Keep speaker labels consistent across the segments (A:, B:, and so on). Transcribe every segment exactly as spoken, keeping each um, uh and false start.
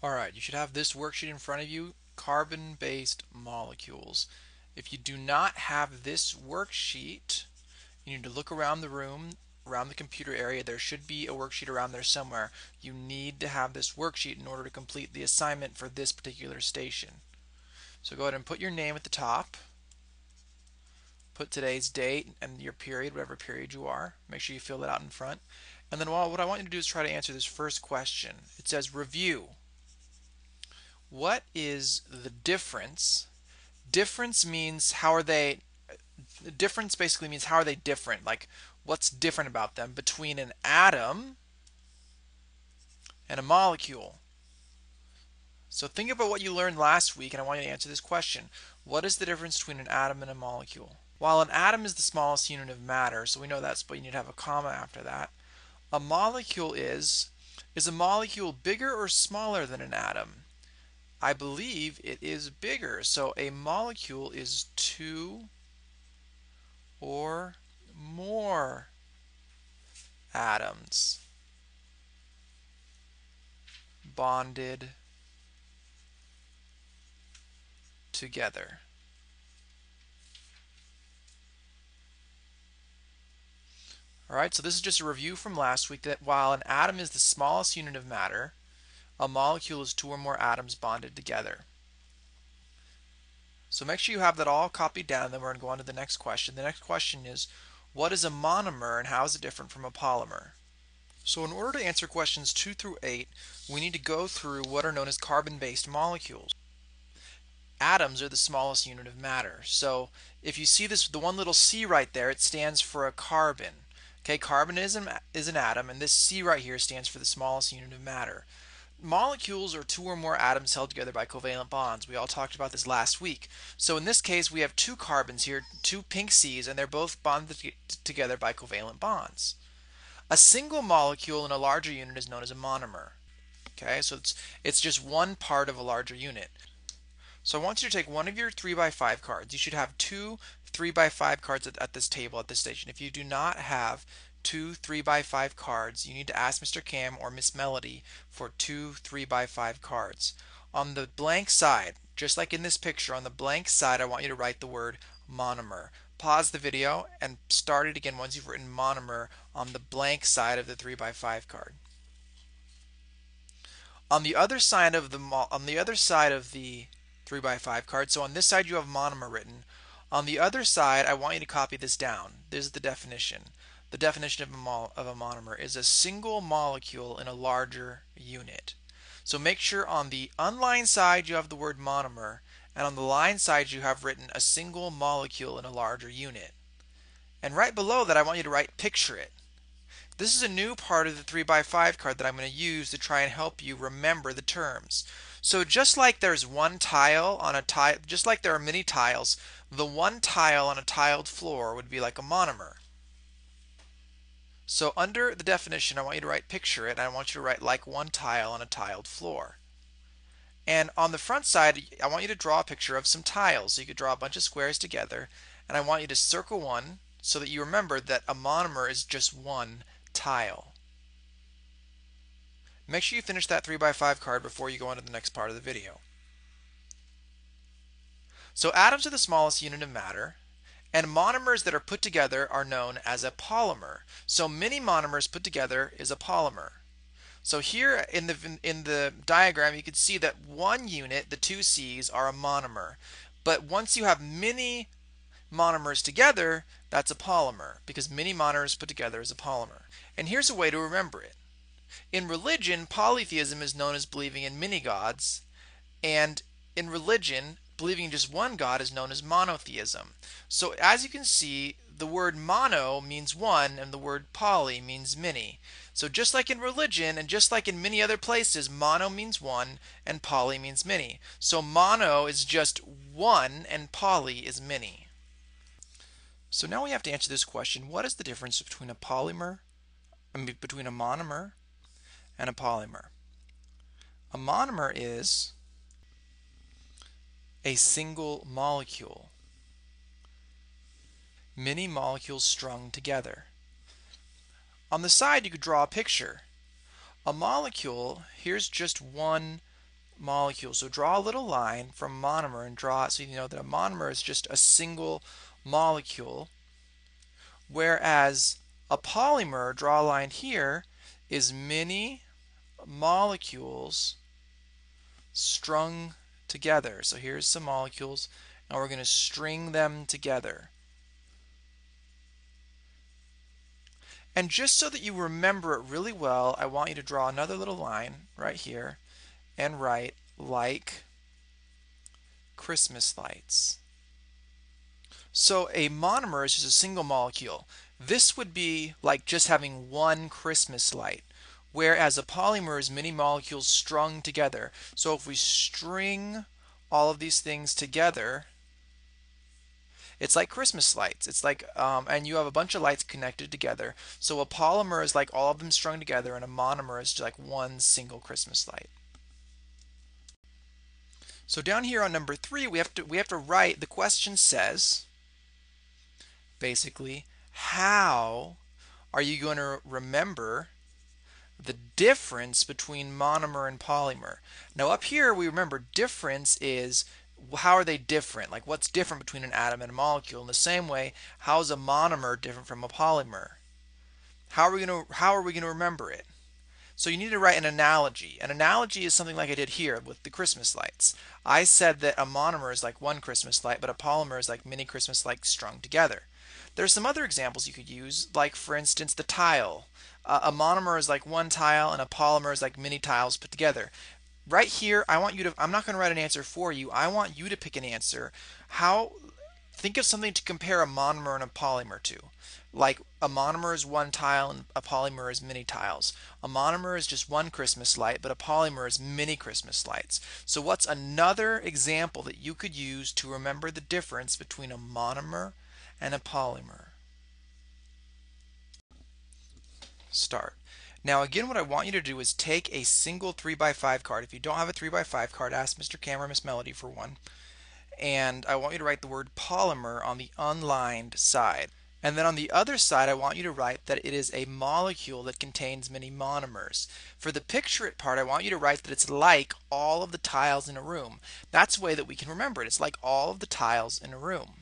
A: Alright, you should have this worksheet in front of you, carbon-based molecules. If you do not have this worksheet, you need to look around the room, around the computer area. There should be a worksheet around there somewhere. You need to have this worksheet in order to complete the assignment for this particular station. So go ahead and put your name at the top. Put today's date and your period, whatever period you are. Make sure you fill that out in front. And then what I want you to do is try to answer this first question. It says review. What is the difference? Difference means how are they, difference basically means how are they different? Like what's different about them between an atom and a molecule? So think about what you learned last week and I want you to answer this question. What is the difference between an atom and a molecule? While an atom is the smallest unit of matter, so we know that's, but you need to have a comma after that. A molecule is, is a molecule bigger or smaller than an atom? I believe it is bigger. So a molecule is two or more atoms bonded together. Alright, so this is just a review from last week that while an atom is the smallest unit of matter, a molecule is two or more atoms bonded together. So make sure you have that all copied down, and then we're going to go on to the next question. The next question is, what is a monomer and how is it different from a polymer? So in order to answer questions two through eight, we need to go through what are known as carbon-based molecules. Atoms are the smallest unit of matter. So if you see this, the one little C right there, it stands for a carbon. Okay, carbon is an, is an atom, and this C right here stands for the smallest unit of matter. Molecules are two or more atoms held together by covalent bonds. We all talked about this last week. So in this case, we have two carbons here, two pink C's, and they're both bonded together by covalent bonds. A single molecule in a larger unit is known as a monomer. Okay, so it's, it's just one part of a larger unit. So I want you to take one of your three by five cards. You should have two three by five cards at, at this table, at this station. If you do not have two three by five cards, you need to ask Mister Cam or Miss Melody for two three by five cards. On the blank side, just like in this picture, on the blank side I want you to write the word monomer. Pause the video and start it again once you've written monomer on the blank side of the three by five card. On the other side of the on the other side of the three by five card, so on this side you have monomer written. On the other side, I want you to copy this down. This is the definition. The definition of a, mo of a monomer is a single molecule in a larger unit. So make sure on the unlined side you have the word monomer, and on the line side you have written a single molecule in a larger unit. And right below that I want you to write picture it. This is a new part of the three by five card that I'm going to use to try and help you remember the terms. So just like there's one tile on a tile, just like there are many tiles, the one tile on a tiled floor would be like a monomer. So under the definition, I want you to write picture it, and I want you to write like one tile on a tiled floor. And on the front side, I want you to draw a picture of some tiles. So you could draw a bunch of squares together, and I want you to circle one so that you remember that a monomer is just one tile. Make sure you finish that three by five card before you go on to the next part of the video. So atoms are the smallest unit of matter, and monomers that are put together are known as a polymer. So many monomers put together is a polymer. So here in the in the diagram you can see that one unit, the two C's, are a monomer. But once you have many monomers together, that's a polymer, because many monomers put together is a polymer. And here's a way to remember it. In religion, polytheism is known as believing in many gods, and in religion, believing in just one God is known as monotheism. So as you can see, the word mono means one and the word poly means many. So just like in religion and just like in many other places, mono means one and poly means many. So mono is just one and poly is many. So now we have to answer this question: what is the difference between a polymer, I mean, between a monomer and a polymer? A monomer is a single molecule, many molecules strung together. On the side you could draw a picture. A molecule, here's just one molecules. So draw a little line from monomer and draw it so you know that a monomer is just a single molecule, whereas a polymer, draw a line here, is many molecules strung together. So here's some molecules, and we're going to string them together. And just so that you remember it really well, I want you to draw another little line right here and write like Christmas lights. So a monomer is just a single molecule. This would be like just having one Christmas light, whereas a polymer is many molecules strung together. So if we string all of these things together, it's like Christmas lights. It's like, um, and you have a bunch of lights connected together. So a polymer is like all of them strung together, and a monomer is just like one single Christmas light. So down here on number three, we have to we have to write. The question says, basically, how are you going to remember the difference between monomer and polymer? Now up here, we remember difference is how are they different? Like what's different between an atom and a molecule? In the same way, how is a monomer different from a polymer? How are we going to how are we going to remember it? So you need to write an analogy. An analogy is something like I did here with the Christmas lights. I said that a monomer is like one Christmas light, but a polymer is like many Christmas lights strung together. There's some other examples you could use, like for instance the tile. Uh, a monomer is like one tile and a polymer is like many tiles put together. Right here, I want you to, I'm not going to write an answer for you. I want you to pick an answer. How, think of something to compare a monomer and a polymer to. Like a monomer is one tile and a polymer is many tiles. A monomer is just one Christmas light, but a polymer is many Christmas lights. So what's another example that you could use to remember the difference between a monomer and a polymer? Start. Now again, what I want you to do is take a single three by five card. If you don't have a three by five card, ask Mister Cameron, Miss Melody for one. And I want you to write the word polymer on the unlined side. And then on the other side, I want you to write that it is a molecule that contains many monomers. For the picture it part, I want you to write that it's like all of the tiles in a room. That's a way that we can remember it. It's like all of the tiles in a room.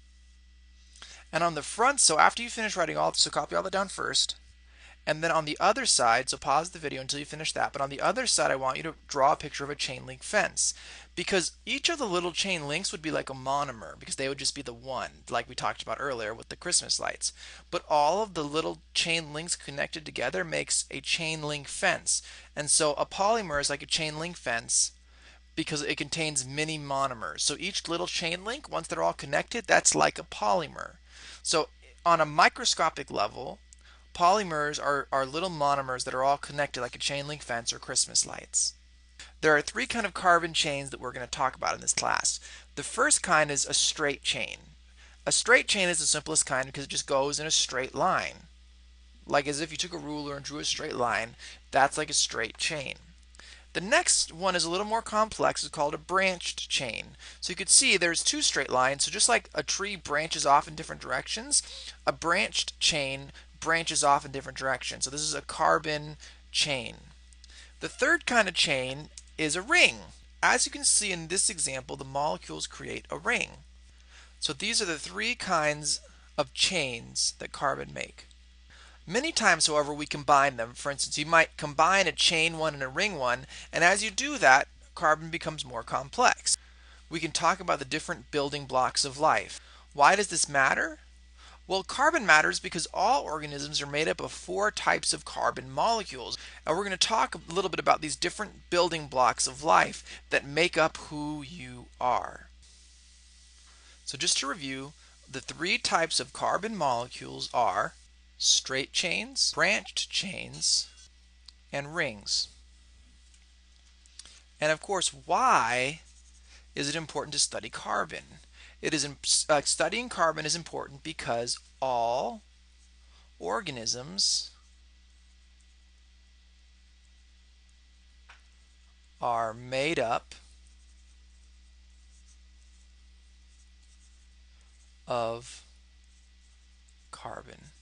A: And on the front, so after you finish writing all, so copy all that down first. And then on the other side, so pause the video until you finish that, but on the other side I want you to draw a picture of a chain link fence, because each of the little chain links would be like a monomer, because they would just be the one, like we talked about earlier with the Christmas lights. But all of the little chain links connected together makes a chain link fence. And so a polymer is like a chain link fence because it contains many monomers. So each little chain link, once they're all connected, that's like a polymer. So on a microscopic level, polymers are, are little monomers that are all connected like a chain link fence or Christmas lights. There are three kind of carbon chains that we're going to talk about in this class. The first kind is a straight chain. A straight chain is the simplest kind because it just goes in a straight line. Like as if you took a ruler and drew a straight line, that's like a straight chain. The next one is a little more complex. It's called a branched chain. So you could see there's two straight lines. So just like a tree branches off in different directions, a branched chain branches off in different directions. So this is a carbon chain. The third kind of chain is a ring. As you can see in this example, the molecules create a ring. So these are the three kinds of chains that carbon make. Many times, however, we combine them. For instance, you might combine a chain one and a ring one, and as you do that, carbon becomes more complex. We can talk about the different building blocks of life. Why does this matter? Well, carbon matters because all organisms are made up of four types of carbon molecules. And we're going to talk a little bit about these different building blocks of life that make up who you are. So just to review, the three types of carbon molecules are straight chains, branched chains, and rings. And of course, why is it important to study carbon? It is uh, studying carbon is important because all organisms are made up of carbon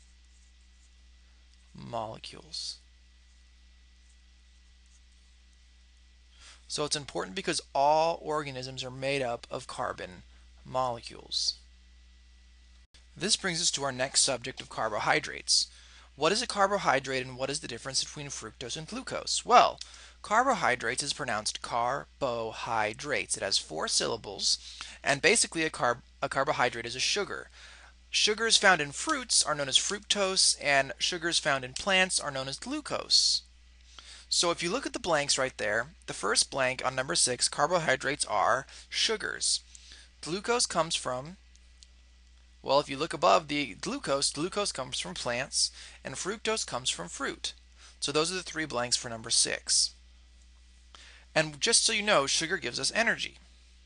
A: molecules. So it's important because all organisms are made up of carbon molecules. This brings us to our next subject of carbohydrates. What is a carbohydrate and what is the difference between fructose and glucose? Well, carbohydrates is pronounced carbohydrates. It has four syllables, and basically a carb a carbohydrate is a sugar. Sugars found in fruits are known as fructose, and sugars found in plants are known as glucose. So if you look at the blanks right there, the first blank on number six, carbohydrates are sugars. Glucose comes from, well, if you look above the glucose, glucose comes from plants, and fructose comes from fruit. So those are the three blanks for number six. And just so you know, sugar gives us energy.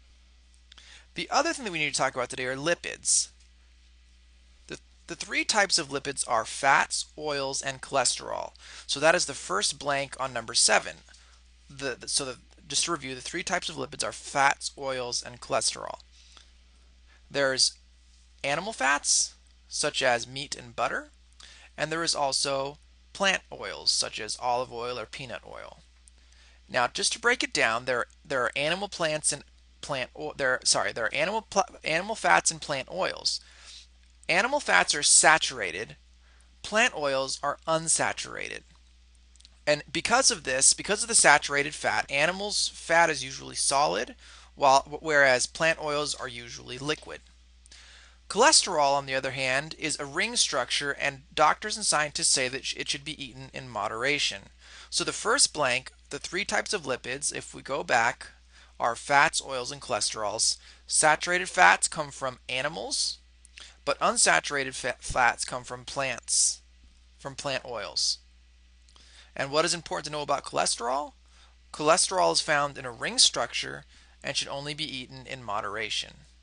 A: The other thing that we need to talk about today are lipids. The, the three types of lipids are fats, oils, and cholesterol. So that is the first blank on number seven. The, the, so the, just to review, the three types of lipids are fats, oils, and cholesterol. There's animal fats, such as meat and butter, and there is also plant oils, such as olive oil or peanut oil. Now, just to break it down, there there are animal plants and plant there sorry there are animal animal fats and plant oils. Animal fats are saturated, plant oils are unsaturated. And because of this, because of the saturated fat, animals fat is usually solid, while whereas plant oils are usually liquid. Cholesterol, on the other hand, is a ring structure, and doctors and scientists say that it should be eaten in moderation. So the first blank, the three types of lipids, if we go back, are fats, oils, and cholesterols. Saturated fats come from animals, but unsaturated fats come from plants, from plant oils. And what is important to know about cholesterol? Cholesterol is found in a ring structure and should only be eaten in moderation.